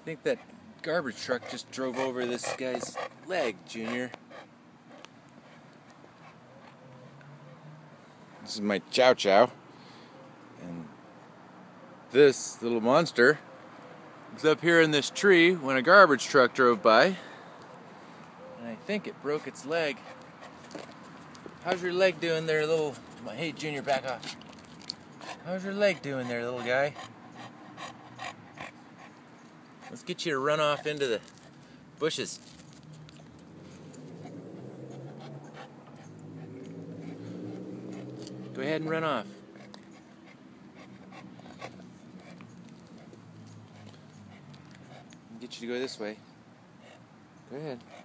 think that garbage truck just drove over this guy's leg, Junior. This is my Chow Chow. And this little monster was up here in this tree when a garbage truck drove by. And I think it broke its leg. How's your leg doing there, little... Hey, Junior, back off. How's your leg doing there, little guy? Let's get you to run off into the bushes. Go ahead and run off. Get you to go this way. Go ahead.